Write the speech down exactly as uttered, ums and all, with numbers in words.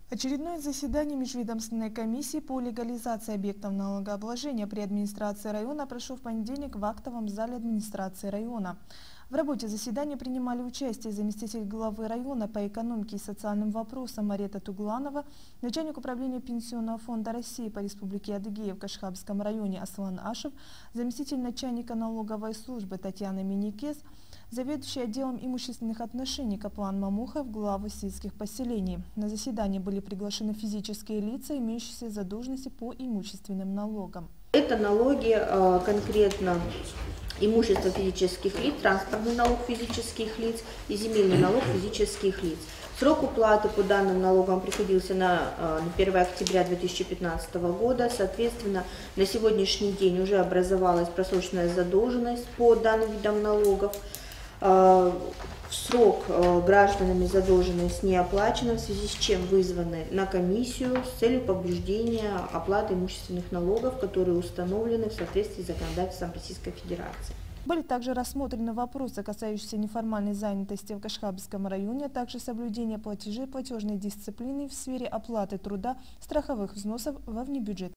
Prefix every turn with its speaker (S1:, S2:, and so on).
S1: Очередное заседание межведомственной комиссии по легализации объектов налогообложения при администрации района прошло в понедельник в актовом зале администрации района. В работе заседания принимали участие заместитель главы района по экономике и социальным вопросам Марета Тугланова, начальник управления Пенсионного фонда России по Республике Адыгея в Кашхабском районе Аслан Ашев, заместитель начальника налоговой службы Татьяна Миникес, заведующий отделом имущественных отношений Каплан Мамухов, главы сельских поселений. На заседание были приглашены физические лица, имеющие задолженности по имущественным налогам.
S2: Это налоги конкретно имущество физических лиц, транспортный налог физических лиц и земельный налог физических лиц. Срок уплаты по данным налогам приходился на первое октября две тысячи пятнадцатого года. Соответственно, на сегодняшний день уже образовалась просроченная задолженность по данным видам налогов. В срок гражданами задолженность не оплачена, в связи с чем вызваны на комиссию с целью побуждения оплаты имущественных налогов, которые установлены в соответствии с законодательством Российской Федерации.
S1: Были также рассмотрены вопросы, касающиеся неформальной занятости в Кашхабском районе, а также соблюдения платежей платежной дисциплины в сфере оплаты труда, страховых взносов во внебюджетные